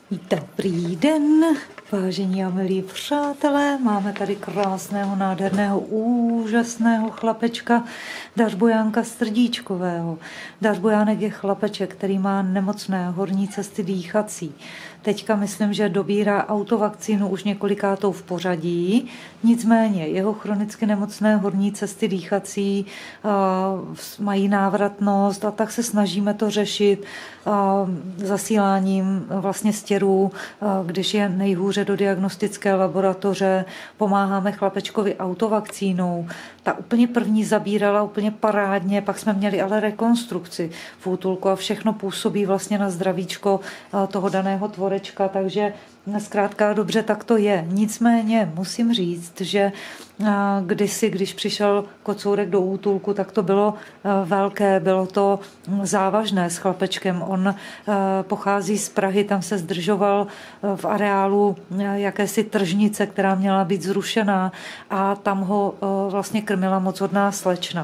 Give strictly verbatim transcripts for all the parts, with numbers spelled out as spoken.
Dobrý den, vážení a milí přátelé, máme tady krásného, nádherného, úžasného chlapečka Dařbojánka Strdíčkového. Dařbojánek je chlapeček, který má nemocné horní cesty dýchací. Teďka myslím, že dobírá autovakcínu už několikátou v pořadí, nicméně jeho chronicky nemocné horní cesty dýchací uh, mají návratnost a tak se snažíme to řešit uh, zasíláním vlastně stěrů, uh, když je nejhůře do diagnostické laboratoře, pomáháme chlapečkovi autovakcínou. Ta úplně první zabírala úplně parádně, pak jsme měli ale rekonstrukci v útulku a všechno působí vlastně na zdravíčko uh, toho daného tvorečka, takže zkrátka dobře, tak to je. Nicméně musím říct, že kdysi, když přišel kocourek do útulku, tak to bylo velké, bylo to závažné s chlapečkem. On pochází z Prahy, tam se zdržoval v areálu jakési tržnice, která měla být zrušená a tam ho vlastně krmila moc hodná slečna.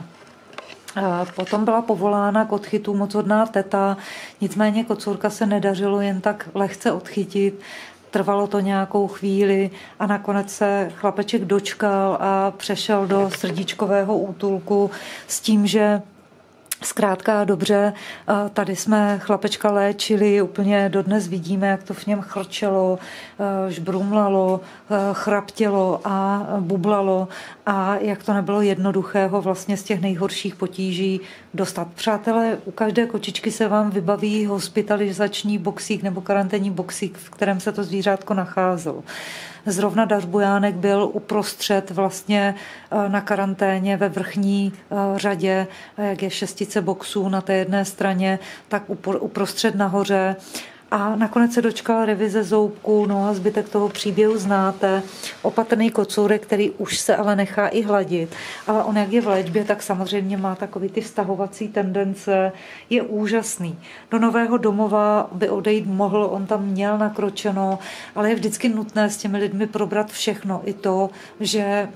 Potom byla povolána k odchytu moc hodná teta, nicméně kocourka se nedařilo jen tak lehce odchytit. Trvalo to nějakou chvíli a nakonec se chlapeček dočkal a přešel do srdíčkového útulku s tím, že zkrátka dobře, tady jsme chlapečka léčili, úplně dodnes vidíme, jak to v něm chrčelo, žbrumlalo, chraptělo a bublalo a jak to nebylo jednoduchého vlastně z těch nejhorších potíží dostat. Přátelé, u každé kočičky se vám vybaví hospitalizační boxík nebo karanténní boxík, v kterém se to zvířátko nacházelo. Zrovna Dařbojánek byl uprostřed vlastně na karanténě ve vrchní řadě, jak je šestice boxů na té jedné straně, tak uprostřed nahoře. A nakonec se dočkal revize zoubků, no a zbytek toho příběhu znáte. Opatrný kocourek, který už se ale nechá i hladit. Ale on, jak je v léčbě, tak samozřejmě má takový ty vztahovací tendence. Je úžasný. Do nového domova by odejít mohl, on tam měl nakročeno, ale je vždycky nutné s těmi lidmi probrat všechno. I to, že e,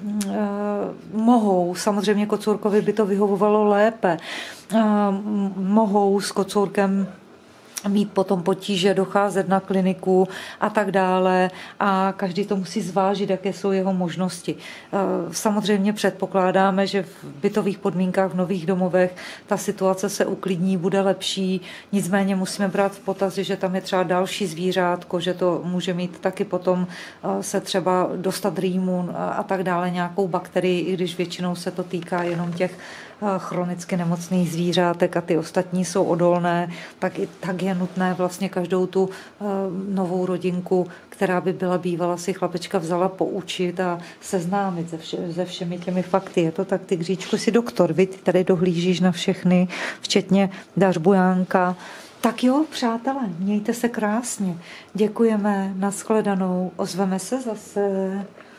mohou, samozřejmě kocourkovi by to vyhovovalo lépe, e, mohou s kocourkem mít potom potíže, docházet na kliniku a tak dále a každý to musí zvážit, jaké jsou jeho možnosti. Samozřejmě předpokládáme, že v bytových podmínkách v nových domovech ta situace se uklidní, bude lepší, nicméně musíme brát v potaz, že tam je třeba další zvířátko, že to může mít taky potom se třeba dostat rýmu a tak dále, nějakou bakterii, i když většinou se to týká jenom těch chronicky nemocných zvířátek a ty ostatní jsou odolné, tak i tak je nutné vlastně každou tu uh, novou rodinku, která by byla bývala, si chlapečka vzala poučit a seznámit se, vše, se všemi těmi fakty. Je to tak, ty Kříčku, si doktor, vy tady dohlížíš na všechny, včetně Dařbojánka. Tak jo, přátelé, mějte se krásně. Děkujeme, nashledanou, ozveme se zase.